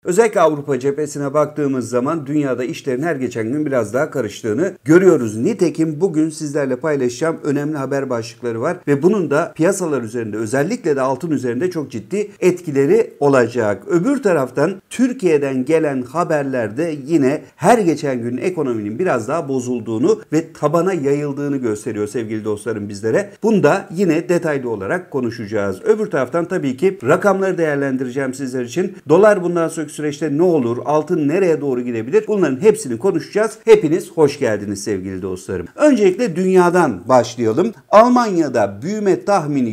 Özellikle Avrupa cephesine baktığımız zaman dünyada işlerin her geçen gün biraz daha karıştığını görüyoruz. Nitekim bugün sizlerle paylaşacağım önemli haber başlıkları var ve bunun da piyasalar üzerinde, özellikle de altın üzerinde çok ciddi etkileri olacak. Öbür taraftan Türkiye'den gelen haberlerde yine her geçen gün ekonominin biraz daha bozulduğunu ve tabana yayıldığını gösteriyor sevgili dostlarım bizlere. Bunu da yine detaylı olarak konuşacağız. Öbür taraftan tabii ki rakamları değerlendireceğim sizler için. Dolar bundan sonraki süreçte ne olur? Altın nereye doğru gidebilir? Bunların hepsini konuşacağız. Hepiniz hoş geldiniz sevgili dostlarım. Öncelikle dünyadan başlayalım. Almanya'da büyüme tahmini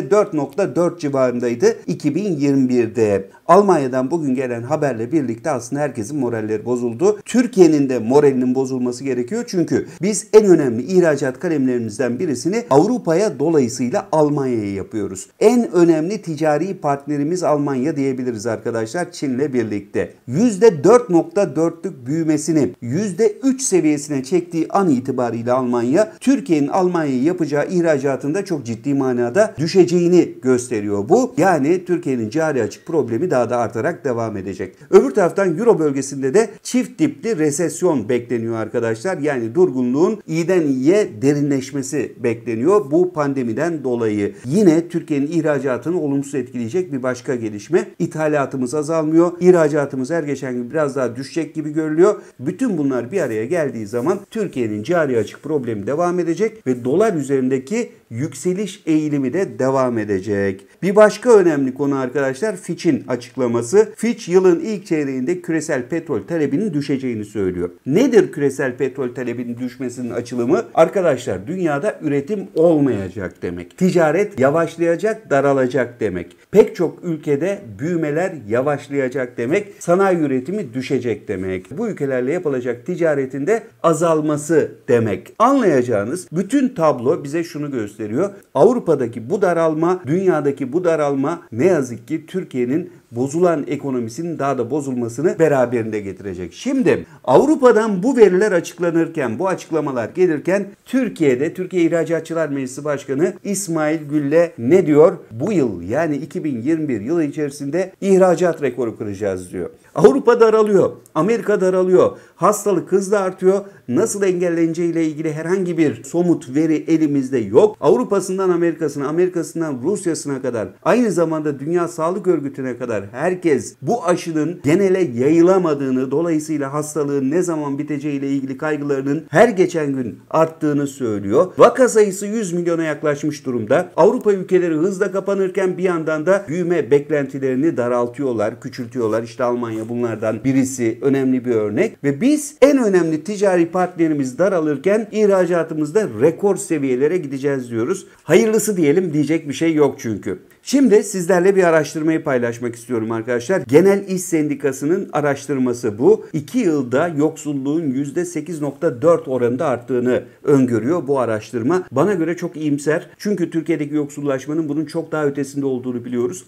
%4.4 civarındaydı 2021'de. Almanya'dan bugün gelen haberle birlikte aslında herkesin moralleri bozuldu. Türkiye'nin de moralinin bozulması gerekiyor. Çünkü biz en önemli ihracat kalemlerimizden birisini Avrupa'ya dolayısıyla Almanya'ya yapıyoruz. En önemli ticari partnerimiz Almanya diyebiliriz arkadaşlar Çin'le birlikte. %4.4'lük büyümesini %3 seviyesine çektiği an itibariyle Almanya, Türkiye'nin Almanya'ya yapacağı ihracatında çok ciddi manada düşeceğini gösteriyor bu. Yani Türkiye'nin cari açık problemi daha da artarak devam edecek. Öbür taraftan Euro bölgesinde de çift tipli resesyon bekleniyor arkadaşlar. Yani durgunluğun iyiden iyiye derinleşmesi bekleniyor. Bu pandemiden dolayı. Yine Türkiye'nin ihracatını olumsuz etkileyecek bir başka gelişme. İthalatımız azalmıyor. İhracatımız her geçen gün biraz daha düşecek gibi görülüyor. Bütün bunlar bir araya geldiği zaman Türkiye'nin cari açık problemi devam edecek ve dolar üzerindeki yükseliş eğilimi de devam edecek. Bir başka önemli konu arkadaşlar Fitch'in açıklaması. Fitch yılın ilk çeyreğinde küresel petrol talebinin düşeceğini söylüyor. Nedir küresel petrol talebinin düşmesinin açılımı? Arkadaşlar dünyada üretim olmayacak demek. Ticaret yavaşlayacak, daralacak demek. Pek çok ülkede büyümeler yavaşlayacak demek. Sanayi üretimi düşecek demek. Bu ülkelerle yapılacak ticaretin de azalması demek. Anlayacağınız bütün tablo bize şunu gösteriyor. Avrupa'daki bu daralma, dünyadaki bu daralma ne yazık ki Türkiye'nin bozulan ekonomisinin daha da bozulmasını beraberinde getirecek. Şimdi Avrupa'dan bu veriler açıklanırken, bu açıklamalar gelirken Türkiye İhracatçılar Meclisi Başkanı İsmail Gülle ne diyor? Bu yıl yani 2021 yılı içerisinde ihracat rekoru kıracağız diyor. Avrupa daralıyor, Amerika daralıyor, hastalık hızla artıyor. Nasıl engelleneceği ile ilgili herhangi bir somut veri elimizde yok. Avrupa'sından Amerika'sına, Amerika'sından Rusya'sına kadar, aynı zamanda Dünya Sağlık Örgütü'ne kadar herkes bu aşının genele yayılamadığını, dolayısıyla hastalığın ne zaman biteceği ile ilgili kaygılarının her geçen gün arttığını söylüyor. Vaka sayısı 100 milyona yaklaşmış durumda. Avrupa ülkeleri hızla kapanırken bir yandan da büyüme beklentilerini daraltıyorlar, küçültüyorlar. İşte Almanya bunlardan birisi, önemli bir örnek. Ve biz en önemli ticari partnerimiz daralırken ihracatımızda rekor seviyelere gideceğiz diyoruz. Hayırlısı diyelim, diyecek bir şey yok çünkü. Şimdi sizlerle bir araştırmayı paylaşmak istiyorum arkadaşlar. Genel İş Sendikası'nın araştırması bu. 2 yılda yoksulluğun %8.4 oranında arttığını öngörüyor bu araştırma. Bana göre çok iyimser. Çünkü Türkiye'deki yoksullaşmanın bunun çok daha ötesinde olduğunu biliyoruz.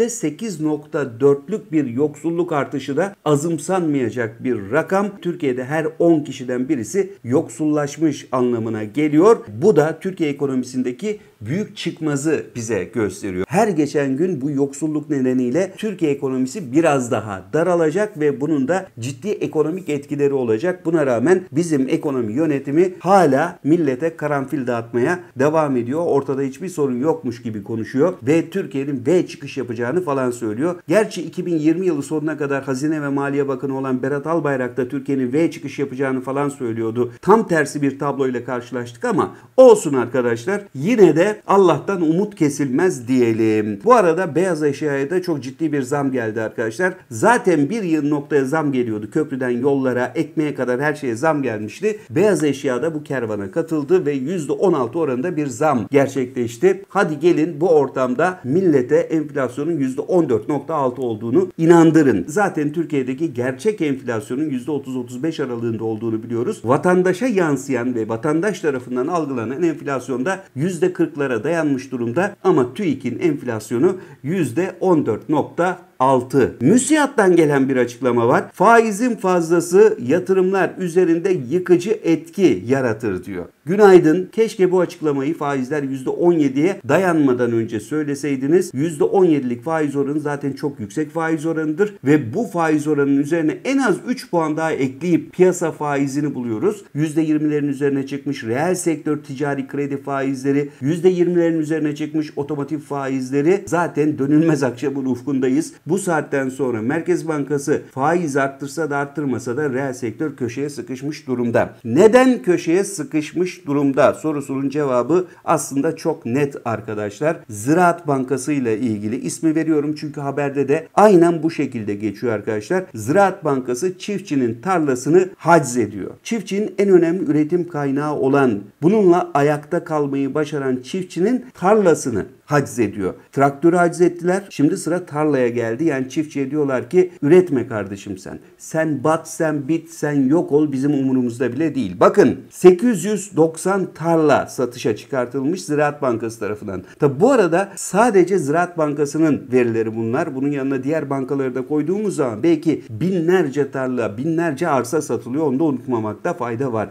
%8.4'lük bir yoksulluk artışı da azımsanmayacak bir rakam. Türkiye'de her 10 kişiden birisi yoksullaşmış anlamına geliyor. Bu da Türkiye ekonomisindeki büyük çıkmazı bize gösteriyor. Her geçen gün bu yoksulluk nedeniyle Türkiye ekonomisi biraz daha daralacak ve bunun da ciddi ekonomik etkileri olacak. Buna rağmen bizim ekonomi yönetimi hala millete karanfil dağıtmaya devam ediyor. Ortada hiçbir sorun yokmuş gibi konuşuyor ve Türkiye'nin V çıkış yapacağını falan söylüyor. Gerçi 2020 yılı sonuna kadar Hazine ve Maliye Bakanı olan Berat Albayrak da Türkiye'nin V çıkış yapacağını falan söylüyordu. Tam tersi bir tabloyla karşılaştık ama olsun arkadaşlar. Yine de Allah'tan umut kesilmez diyelim. Bu arada beyaz eşyaya da çok ciddi bir zam geldi arkadaşlar. Zaten bir yıl noktaya zam geliyordu. Köprüden yollara, ekmeğe kadar her şeye zam gelmişti. Beyaz eşya da bu kervana katıldı ve %16 oranında bir zam gerçekleşti. Hadi gelin bu ortamda millete enflasyonun %14.6 olduğunu inandırın. Zaten Türkiye'deki gerçek enflasyonun %30-35 aralığında olduğunu biliyoruz. Vatandaşa yansıyan ve vatandaş tarafından algılanan enflasyonda %40'lara dayanmış durumda ama TÜİK'in enflasyonu %14.6 %6. MÜSİAD'dan gelen bir açıklama var. Faizin fazlası yatırımlar üzerinde yıkıcı etki yaratır diyor. Günaydın. Keşke bu açıklamayı faizler %17'ye dayanmadan önce söyleseydiniz. %17'lik faiz oranı zaten çok yüksek faiz oranıdır ve bu faiz oranının üzerine en az 3 puan daha ekleyip piyasa faizini buluyoruz. %20'lerin üzerine çıkmış reel sektör ticari kredi faizleri, %20'lerin üzerine çıkmış otomotiv faizleri, zaten dönülmez akşamın ufkundayız. Bu saatten sonra Merkez Bankası faiz arttırsa da arttırmasa da reel sektör köşeye sıkışmış durumda. Neden köşeye sıkışmış durumda sorusunun cevabı aslında çok net arkadaşlar. Ziraat Bankası ile ilgili ismi veriyorum çünkü haberde de aynen bu şekilde geçiyor arkadaşlar. Ziraat Bankası çiftçinin tarlasını haciz ediyor. Çiftçinin en önemli üretim kaynağı olan, bununla ayakta kalmayı başaran çiftçinin tarlasını haciz ediyor. Traktörü haciz ettiler. Şimdi sıra tarlaya geldi. Yani çiftçiye diyorlar ki üretme kardeşim sen. Sen bat, sen bit, sen yok ol, bizim umurumuzda bile değil. Bakın 890 tarla satışa çıkartılmış Ziraat Bankası tarafından. Tabi bu arada sadece Ziraat Bankası'nın verileri bunlar. Bunun yanına diğer bankaları da koyduğumuz zaman belki binlerce tarla, binlerce arsa satılıyor. Onu da unutmamakta fayda var.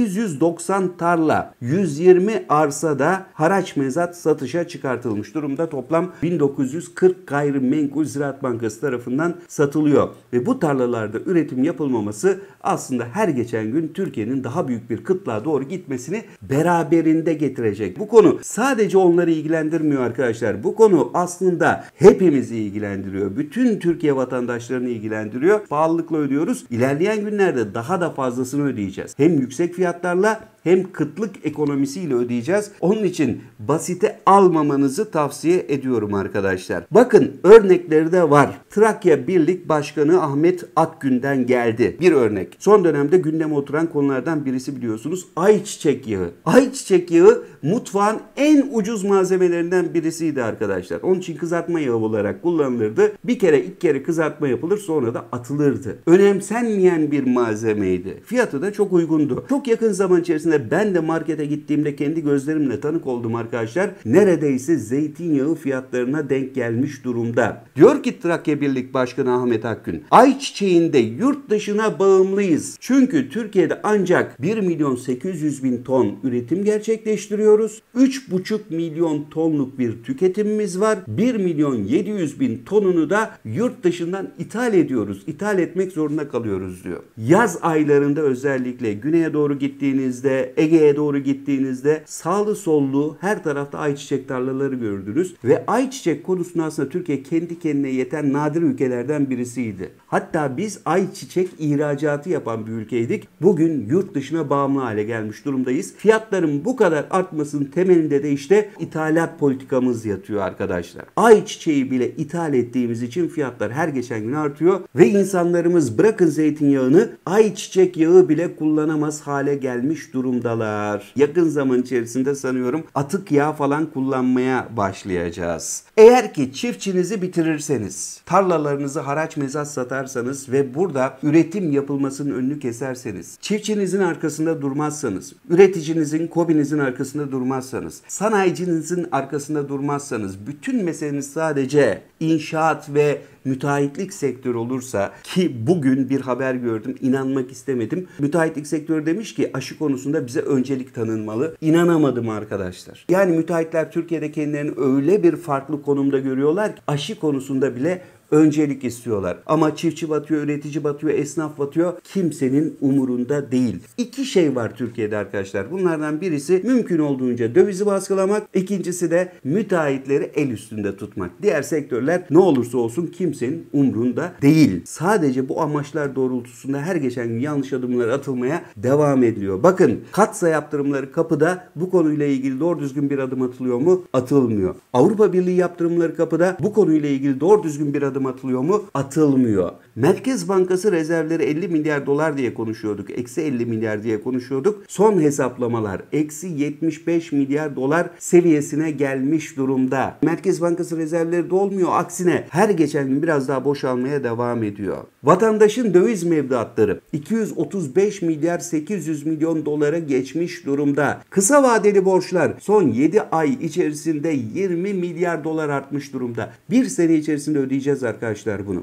890 tarla, 120 arsada haraç mezat satışa çıkartılmış durumda. Toplam 1940 gayrimenkul Ziraat Bankası tarafından satılıyor. Ve bu tarlalarda üretim yapılmaması aslında her geçen gün Türkiye'nin daha büyük bir kıtlığa doğru gitmesini beraberinde getirecek. Bu konu sadece onları ilgilendirmiyor arkadaşlar. Bu konu aslında hepimizi ilgilendiriyor. Bütün Türkiye vatandaşlarını ilgilendiriyor. Pahalılıkla ödüyoruz. İlerleyen günlerde daha da fazlasını ödeyeceğiz. Hem yüksek fiyatlarla hem kıtlık ekonomisiyle ödeyeceğiz. Onun için basite almamanızı tavsiye ediyorum arkadaşlar. Bakın örnekleri de var. Trakya Birlik Başkanı Ahmet Akgün'den geldi. Bir örnek. Son dönemde gündeme oturan konulardan birisi biliyorsunuz ayçiçek yağı. Ayçiçek yağı mutfağın en ucuz malzemelerinden birisiydi arkadaşlar. Onun için kızartma yağı olarak kullanılırdı. Bir kere iki kere kızartma yapılır sonra da atılırdı. Önemsenmeyen bir malzemeydi. Fiyatı da çok uygundu. Çok yakın zaman içerisinde ben de markete gittiğimde kendi gözlerimle tanık oldum arkadaşlar. Neredeyse zeytinyağı fiyatlarına denk gelmiş durumda. Diyor ki Trakya Birlik Başkanı Ahmet Akgün, ayçiçeğinde yurt dışına bağımlıyız. Çünkü Türkiye'de ancak 1.800.000 ton üretim gerçekleştiriyoruz. 3,5 milyon tonluk bir tüketimimiz var. 1.700.000 tonunu da yurt dışından ithal ediyoruz. İthal etmek zorunda kalıyoruz diyor. Yaz aylarında özellikle güneye doğru gittiğinizde, Ege'ye doğru gittiğinizde sağlı sollu her tarafta ayçiçek tarlaları gördünüz. Ve ayçiçek konusunda aslında Türkiye kendi kendine yeten nadir ülkelerden birisiydi. Hatta biz ayçiçek ihracatı yapan bir ülkeydik. Bugün yurt dışına bağımlı hale gelmiş durumdayız. Fiyatların bu kadar artmasının temelinde de işte ithalat politikamız yatıyor arkadaşlar. Ayçiçeği bile ithal ettiğimiz için fiyatlar her geçen gün artıyor ve insanlarımız bırakın zeytinyağını, ayçiçek yağı bile kullanamaz hale gelmiş durumdalar. Yakın zaman içerisinde sanıyorum atık yağ falan kullanmaya başlayacağız. Eğer ki çiftçinizi bitirirseniz, tarlalarınızı haraç mezat satarsanız ve burada üretim yapılmasının önünü keserseniz, çiftçinizin arkasında durmazsanız, üreticinizin, KOBİ'nizin arkasında durmazsanız, sanayicinizin arkasında durmazsanız, bütün meseleniz sadece inşaat ve müteahhitlik sektörü olursa, ki bugün bir haber gördüm, inanmak istemedim. Müteahhitlik sektörü demiş ki aşı konusunda bize öncelik tanınmalı. İnanamadım arkadaşlar. Yani müteahhitler Türkiye'de kendilerini öyle bir farklı konumda görüyorlar ki aşı konusunda bile öncelik istiyorlar. Ama çiftçi batıyor, üretici batıyor, esnaf batıyor. Kimsenin umurunda değil. İki şey var Türkiye'de arkadaşlar. Bunlardan birisi mümkün olduğunca dövizi baskılamak. İkincisi de müteahhitleri el üstünde tutmak. Diğer sektörler ne olursa olsun kimsenin umrunda değil. Sadece bu amaçlar doğrultusunda her geçen gün yanlış adımlar atılmaya devam ediliyor. Bakın katsa yaptırımları kapıda, bu konuyla ilgili doğru düzgün bir adım atılıyor mu? Atılmıyor. Avrupa Birliği yaptırımları kapıda, bu konuyla ilgili doğru düzgün bir adım atılıyor mu? Atılmıyor. Merkez Bankası rezervleri 50 milyar dolar diye konuşuyorduk. Eksi 50 milyar diye konuşuyorduk. Son hesaplamalar eksi 75 milyar dolar seviyesine gelmiş durumda. Merkez Bankası rezervleri dolmuyor. Aksine her geçen gün biraz daha boşalmaya devam ediyor. Vatandaşın döviz mevduatları 235 milyar 800 milyon dolara geçmiş durumda. Kısa vadeli borçlar son 7 ay içerisinde 20 milyar dolar artmış durumda. Bir sene içerisinde ödeyeceğiz arkadaşlar bunu.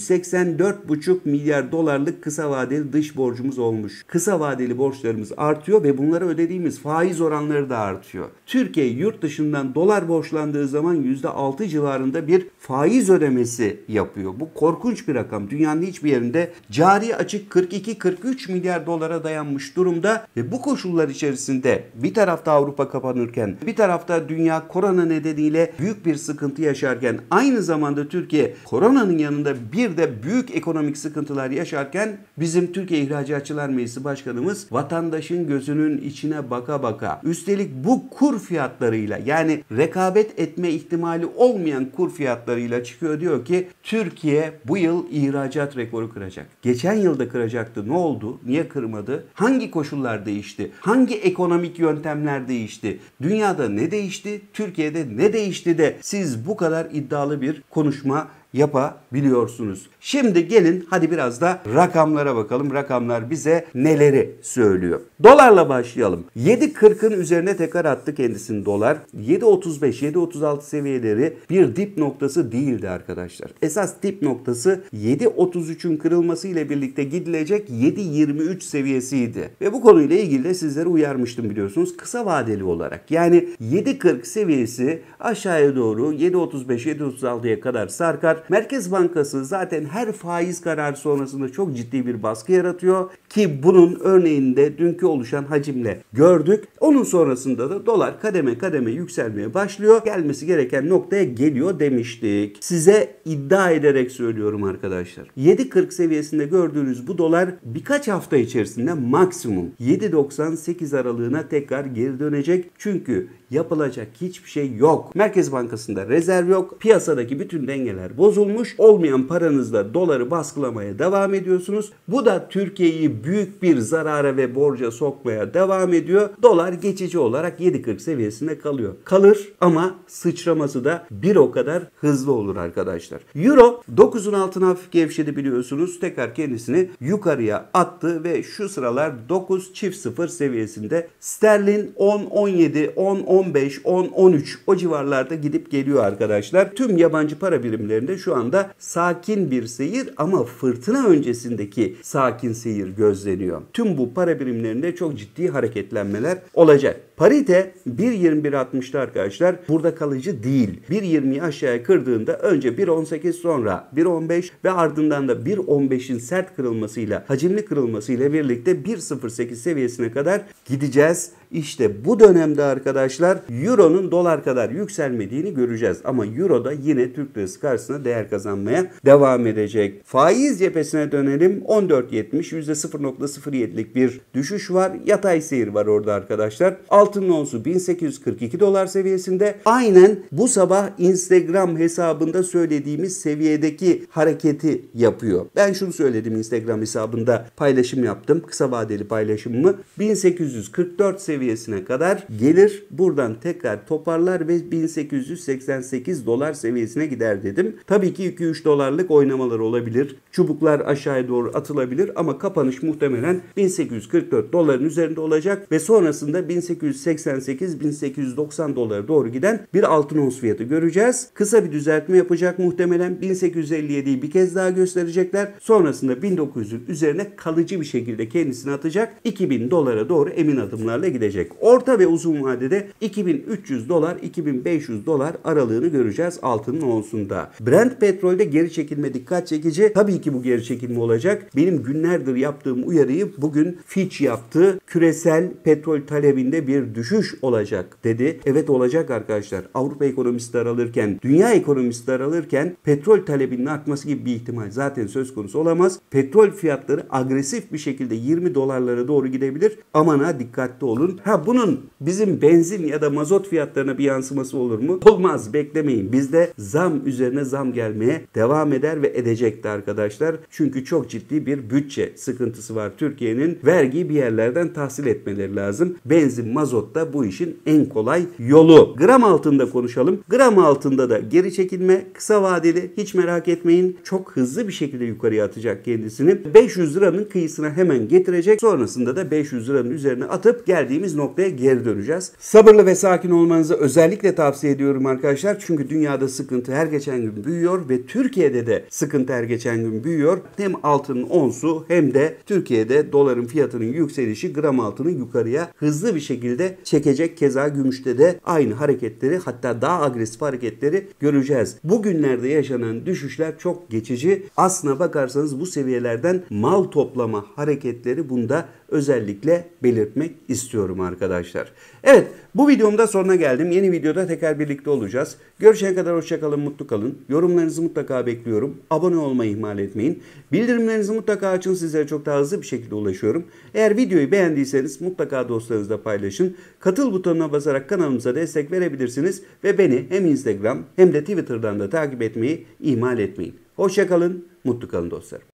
184,5 milyar dolarlık kısa vadeli dış borcumuz olmuş. Kısa vadeli borçlarımız artıyor ve bunlara ödediğimiz faiz oranları da artıyor. Türkiye yurt dışından dolar borçlandığı zaman %6 civarında bir faiz ödemesi yapıyor. Bu korkunç bir rakam. Dünyanın hiçbir yerinde cari açık 42-43 milyar dolara dayanmış durumda ve bu koşullar içerisinde bir tarafta Avrupa kapanırken, bir tarafta dünya korona nedeniyle büyük bir sıkıntı yaşarken, aynı zamanda Türkiye koronanın yanında bir de büyük ekonomik sıkıntılar yaşarken bizim Türkiye İhracatçılar Meclisi Başkanımız vatandaşın gözünün içine baka baka, üstelik bu kur fiyatlarıyla, yani rekabet etme ihtimali olmayan kur fiyatlarıyla çıkıyor, diyor ki Türkiye bu yıl ihracat rekoru kıracak. Geçen yılda kıracaktı. Ne oldu? Niye kırmadı? Hangi koşullar değişti? Hangi ekonomik yöntemler değişti? Dünyada ne değişti? Türkiye'de ne değişti de siz bu kadar iddialı bir konuşma yapabiliyorsunuz? Şimdi gelin hadi biraz da rakamlara bakalım. Rakamlar bize neleri söylüyor? Dolarla başlayalım. 7.40'ın üzerine tekrar attı kendisini dolar. 7.35, 7.36 seviyeleri bir dip noktası değildi arkadaşlar. Esas dip noktası 7.33'ün kırılması ile birlikte gidilecek 7.23 seviyesiydi. Ve bu konuyla ilgili de sizlere uyarmıştım biliyorsunuz. Kısa vadeli olarak. Yani 7.40 seviyesi aşağıya doğru 7.35, 7.36'ya kadar sarkar. Merkez Bankası zaten her faiz kararı sonrasında çok ciddi bir baskı yaratıyor ki bunun örneğinde dünkü oluşan hacimle gördük. Onun sonrasında da dolar kademe kademe yükselmeye başlıyor. Gelmesi gereken noktaya geliyor demiştik. Size iddia ederek söylüyorum arkadaşlar. 7.40 seviyesinde gördüğünüz bu dolar birkaç hafta içerisinde maksimum 7.98 aralığına tekrar geri dönecek. Çünkü yapılacak hiçbir şey yok. Merkez Bankası'nda rezerv yok. Piyasadaki bütün dengeler bozulmuş. Olmayan paranızla doları baskılamaya devam ediyorsunuz. Bu da Türkiye'yi büyük bir zarara ve borca sokmaya devam ediyor. Dolar geçici olarak 7.40 seviyesinde kalıyor. Kalır ama sıçraması da bir o kadar hızlı olur arkadaşlar. Euro 9'un altına hafif gevşedi biliyorsunuz. Tekrar kendisini yukarıya attı ve şu sıralar 9.0 seviyesinde. Sterlin 10.17, 10.15, 10.13 o civarlarda gidip geliyor arkadaşlar. Tüm yabancı para birimlerinde şu anda sakin bir seyir ama fırtına öncesindeki sakin seyir gözleniyor. Tüm bu para birimlerinde çok ciddi hareketlenmeler olacak. Parite 1.21.60'ta arkadaşlar. Burada kalıcı değil. 1.20'yi aşağıya kırdığında önce 1.18 sonra 1.15 ve ardından da 1.15'in sert kırılmasıyla, hacimli kırılmasıyla birlikte 1.08 seviyesine kadar gideceğiz. İşte bu dönemde arkadaşlar Euro'nun dolar kadar yükselmediğini göreceğiz. Ama Euro da yine Türk lirası karşısında değer kazanmaya devam edecek. Faiz cephesine dönelim. 14.70 %0.07'lik bir düşüş var. Yatay seyir var orada arkadaşlar. Altının onsu 1842 dolar seviyesinde. Aynen bu sabah Instagram hesabında söylediğimiz seviyedeki hareketi yapıyor. Ben şunu söyledim, Instagram hesabında paylaşım yaptım. Kısa vadeli paylaşımımı. 1844 seviyesine kadar gelir. Buradan tekrar toparlar ve 1888 dolar seviyesine gider dedim. Tabii ki 2-3 dolarlık oynamalar olabilir. Çubuklar aşağıya doğru atılabilir ama kapanış muhtemelen 1844 doların üzerinde olacak ve sonrasında 1888-1890 dolara doğru giden bir altın ons fiyatı göreceğiz. Kısa bir düzeltme yapacak muhtemelen. 1857'yi bir kez daha gösterecekler. Sonrasında 1900'ün üzerine kalıcı bir şekilde kendisini atacak. 2000 dolara doğru emin adımlarla gidecek. Orta ve uzun vadede 2300 dolar 2500 dolar aralığını göreceğiz altının onsunda. Brent petrolde geri çekilme dikkat çekici. Tabii ki bu geri çekilme olacak. Benim günlerdir yaptığım uyarıyı bugün Fitch yaptı. Küresel petrol talebinde bir düşüş olacak dedi. Evet olacak arkadaşlar. Avrupa ekonomisi daralırken, dünya ekonomisi daralırken petrol talebinin artması gibi bir ihtimal zaten söz konusu olamaz. Petrol fiyatları agresif bir şekilde 20 dolarlara doğru gidebilir. Aman ha dikkatli olun. Bunun bizim benzin ya da mazot fiyatlarına bir yansıması olur mu? Olmaz, beklemeyin. Bizde zam üzerine zam gelmeye devam eder ve edecekti arkadaşlar. Çünkü çok ciddi bir bütçe sıkıntısı var Türkiye'nin. Vergiyi bir yerlerden tahsil etmeleri lazım. Benzin, mazot mazot da bu işin en kolay yolu. Gram altında konuşalım. Gram altında da geri çekilme kısa vadeli, hiç merak etmeyin. Çok hızlı bir şekilde yukarıya atacak kendisini. 500 liranın kıyısına hemen getirecek. Sonrasında da 500 liranın üzerine atıp geldiğimiz noktaya geri döneceğiz. Sabırlı ve sakin olmanızı özellikle tavsiye ediyorum arkadaşlar. Çünkü dünyada sıkıntı her geçen gün büyüyor ve Türkiye'de de sıkıntı her geçen gün büyüyor. Hem altının onsu hem de Türkiye'de doların fiyatının yükselişi gram altını yukarıya hızlı bir şekilde çekecek. Keza gümüşte de aynı hareketleri, hatta daha agresif hareketleri göreceğiz. Bugünlerde yaşanan düşüşler çok geçici. Aslına bakarsanız bu seviyelerden mal toplama hareketleri bunda özellikle belirtmek istiyorum arkadaşlar. Evet, bu videomda sonuna geldim. Yeni videoda tekrar birlikte olacağız. Görüşene kadar hoşça kalın, mutlu kalın. Yorumlarınızı mutlaka bekliyorum. Abone olmayı ihmal etmeyin. Bildirimlerinizi mutlaka açın. Sizlere çok daha hızlı bir şekilde ulaşıyorum. Eğer videoyu beğendiyseniz mutlaka dostlarınızla paylaşın. Katıl butonuna basarak kanalımıza destek verebilirsiniz ve beni hem Instagram hem de Twitter'dan da takip etmeyi ihmal etmeyin. Hoşça kalın, mutlu kalın dostlarım.